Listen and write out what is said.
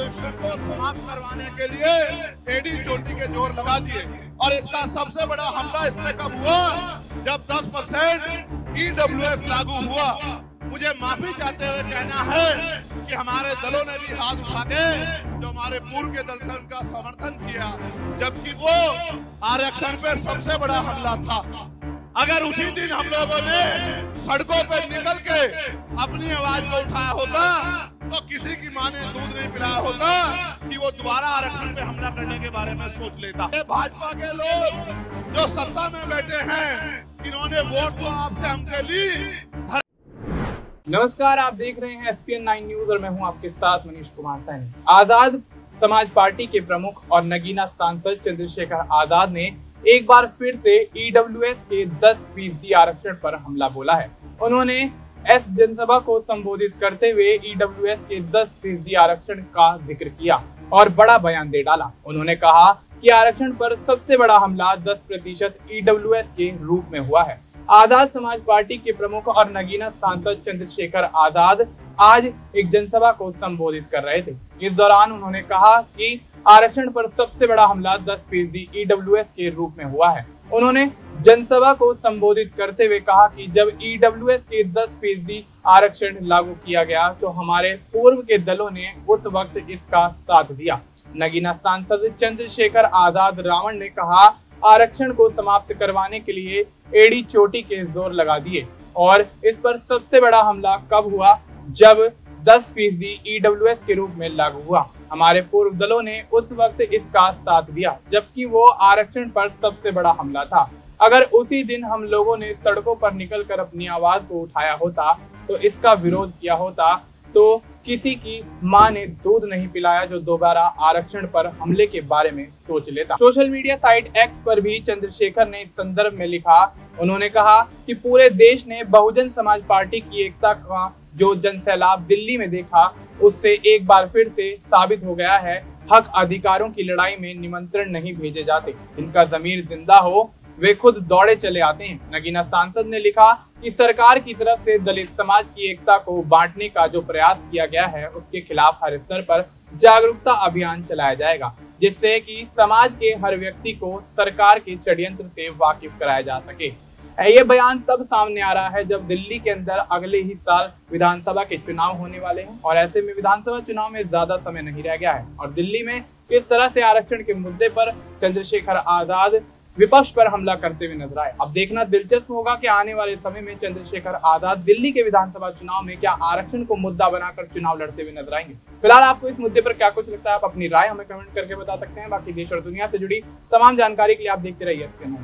आरक्षण को समाप्त करवाने के लिए एडी चोटी के जोर लगा दिए। और इसका सबसे बड़ा हमला इसमें कब हुआ, जब 10% ईडब्ल्यूएस लागू हुआ। मुझे माफी चाहते हुए कहना है कि हमारे दलों ने भी हाथ उठा के, जो हमारे पूर्व के दल थे, उनका समर्थन किया, जबकि वो आरक्षण पे सबसे बड़ा हमला था। अगर उसी दिन हम लोगों ने सड़कों पर निकल के अपनी आवाज को उठाया होता तो किसी की माँ ने दूध नहीं पिलाया होता कि वो दोबारा आरक्षण पे हमला करने के बारे में सोच लेता। ये भाजपा के लोग जो सत्ता में बैठे हैं, इन्होंने वोट तो आपसे हमसे ली। नमस्कार, आप देख रहे हैं SPN 9 न्यूज और मैं हूं आपके साथ मनीष कुमार सैनी। आजाद समाज पार्टी के प्रमुख और नगीना सांसद चंद्रशेखर आजाद ने एक बार फिर से ईडब्ल्यूएस के 10% आरक्षण पर हमला बोला है। उन्होंने एस जनसभा को संबोधित करते हुए ईडब्ल्यूएस के 10% आरक्षण का जिक्र किया और बड़ा बयान दे डाला। उन्होंने कहा कि आरक्षण पर सबसे बड़ा हमला 10% ईडब्ल्यूएस के रूप में हुआ है। आजाद समाज पार्टी के प्रमुख और नगीना सांसद चंद्रशेखर आजाद आज एक जनसभा को संबोधित कर रहे थे। इस दौरान उन्होंने कहा कि आरक्षण पर सबसे बड़ा हमला 10% ईडब्ल्यूएस के रूप में हुआ है। उन्होंने जनसभा को संबोधित करते हुए कहा कि जब ईडब्ल्यूएस के 10% आरक्षण लागू किया गया तो हमारे पूर्व के दलों ने उस वक्त इसका साथ दिया। नगीना सांसद चंद्रशेखर आजाद रावण ने कहा, आरक्षण को समाप्त करवाने के लिए एड़ी चोटी के जोर लगा दिए और इस पर सबसे बड़ा हमला कब हुआ, जब 10% ईडब्ल्यूएस के रूप में लागू हुआ। हमारे पूर्व दलों ने उस वक्त इसका साथ दिया, जबकि वो आरक्षण पर सबसे बड़ा हमला था। अगर उसी दिन हम लोगों ने सड़कों पर निकलकर अपनी आवाज को उठाया होता, तो इसका विरोध किया होता, तो किसी की मां ने दूध नहीं पिलाया जो दोबारा आरक्षण पर हमले के बारे में सोच लेता। सोशल मीडिया साइट एक्स पर भी चंद्रशेखर ने इस संदर्भ में लिखा। उन्होंने कहा कि पूरे देश ने बहुजन समाज पार्टी की एकता का जो जनसैलाब दिल्ली में देखा, उससे एक बार फिर से साबित हो गया है, हक अधिकारों की लड़ाई में निमंत्रण नहीं भेजे जाते। इनका जमीर जिंदा हो, वे खुद दौड़े चले आते हैं। नगीना सांसद ने लिखा कि सरकार की तरफ से दलित समाज की एकता को बांटने का जो प्रयास किया गया है, उसके खिलाफ हर स्तर पर जागरूकता अभियान चलाया जाएगा, जिससे कि समाज के हर व्यक्ति को सरकार के षड्यंत्र से वाकिफ कराया जा सके। ये बयान तब सामने आ रहा है जब दिल्ली के अंदर अगले ही साल विधानसभा के चुनाव होने वाले हैं और ऐसे में विधानसभा चुनाव में ज्यादा समय नहीं रह गया है और दिल्ली में किस तरह से आरक्षण के मुद्दे पर चंद्रशेखर आजाद विपक्ष पर हमला करते हुए नजर आए। अब देखना दिलचस्प होगा कि आने वाले समय में चंद्रशेखर आजाद दिल्ली के विधानसभा चुनाव में क्या आरक्षण को मुद्दा बनाकर चुनाव लड़ते हुए नजर आएंगे। फिलहाल आपको इस मुद्दे पर क्या कुछ लगता है, आप अपनी राय हमें कमेंट करके बता सकते हैं। बाकी देश और दुनिया से जुड़ी तमाम जानकारी के लिए आप देखते रहिए SPN।